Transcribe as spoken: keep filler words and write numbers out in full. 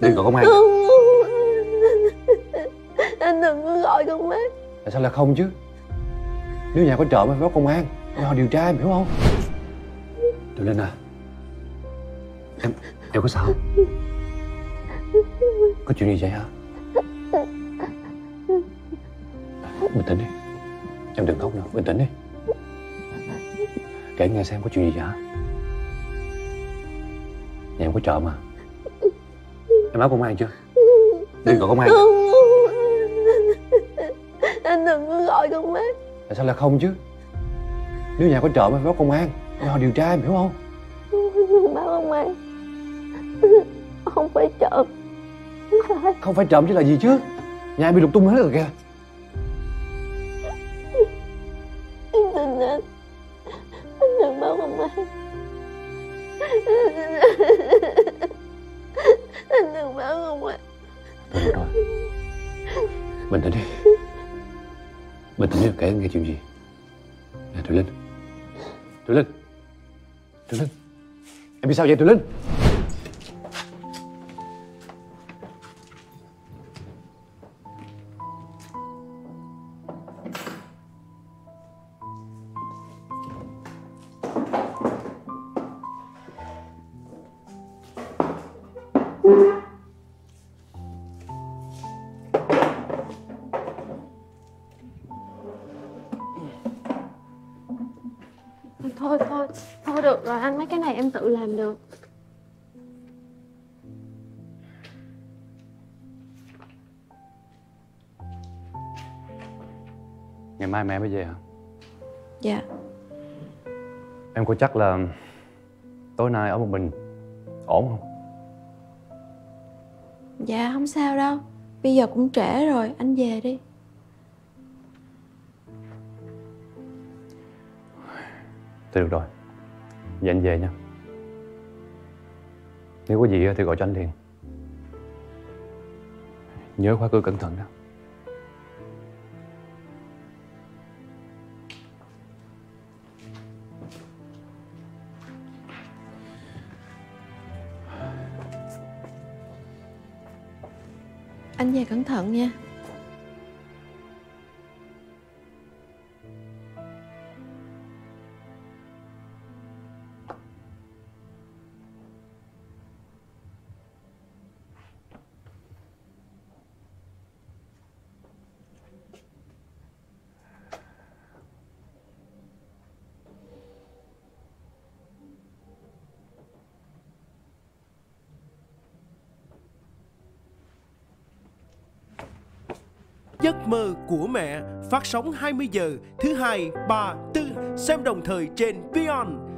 Đi gọi công an. Anh đừng có gọi công an. Tại sao lại không chứ? Nếu nhà có trộm phải báo công an để họ điều tra, em hiểu không? Tiểu Linh à, Em em có sao không? Có chuyện gì vậy hả? Bình tĩnh đi. Em đừng khóc nữa, bình tĩnh đi. Kể nghe xem có chuyện gì vậy hả? Nhà em có trộm à? Em báo công an chưa? Đi gọi công an. Anh đừng có gọi công an. Tại sao lại không chứ? Nếu nhà có trộm phải báo công an để họ điều tra, em hiểu không? Đừng báo công an. Không phải trộm. Không phải. Không phải trộm chứ là gì chứ? Nhà em bị lục tung hết rồi kìa. Em tin anh. Anh đừng báo công an. Anh đừng báo công an. Thôi được rồi. Bình tĩnh đi. Bình tĩnh đi, kể em nghe chuyện gì. Nè Thùy Linh. Thùy Linh. Thùy Linh. Em bị sao vậy Thùy Linh? Thôi thôi, thôi được rồi anh, mấy cái này em tự làm được. Ngày mai mẹ mới về hả? Dạ. Em có chắc là tối nay ở một mình ổn không? Dạ không sao đâu. Bây giờ cũng trễ rồi, anh về đi. Thì được rồi. Vậy anh về nha. Nếu có gì thì gọi cho anh liền. Nhớ khóa cửa cẩn thận đó. Anh về cẩn thận nha. Giấc mơ của mẹ phát sóng hai mươi giờ thứ hai, ba, tư, xem đồng thời trên Vion.